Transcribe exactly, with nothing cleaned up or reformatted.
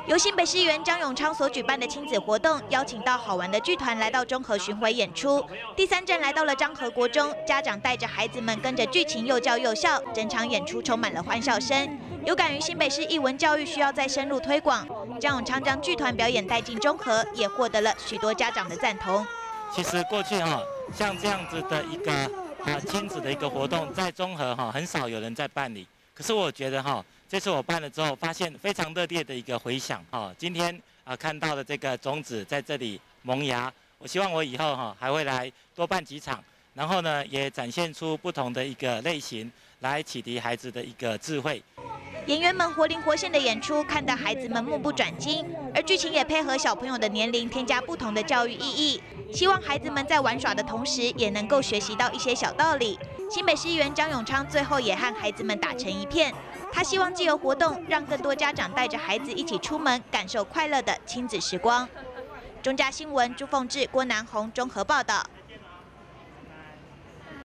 由新北市议员张永昌所举办的亲子活动，邀请到好玩的剧团来到中和巡回演出。第三站来到了彰和国中，家长带着孩子们跟着剧情又叫又笑，整场演出充满了欢笑声。有感于新北市艺文教育需要再深入推广，张永昌将剧团表演带进中和，也获得了许多家长的赞同。 其实过去哈，像这样子的一个啊亲子的一个活动，在中和哈很少有人在办理。可是我觉得哈，这次我办了之后，发现非常热烈的一个回响哈。今天啊看到的这个种子在这里萌芽，我希望我以后哈还会来多办几场，然后呢也展现出不同的一个类型，来启迪孩子的一个智慧。 演员们活灵活现的演出，看得孩子们目不转睛，而剧情也配合小朋友的年龄，添加不同的教育意义，希望孩子们在玩耍的同时，也能够学习到一些小道理。新北市议员张永昌最后也和孩子们打成一片，他希望藉由活动，让更多家长带着孩子一起出门，感受快乐的亲子时光。中嘉新闻朱凤志、郭南宏综合报道。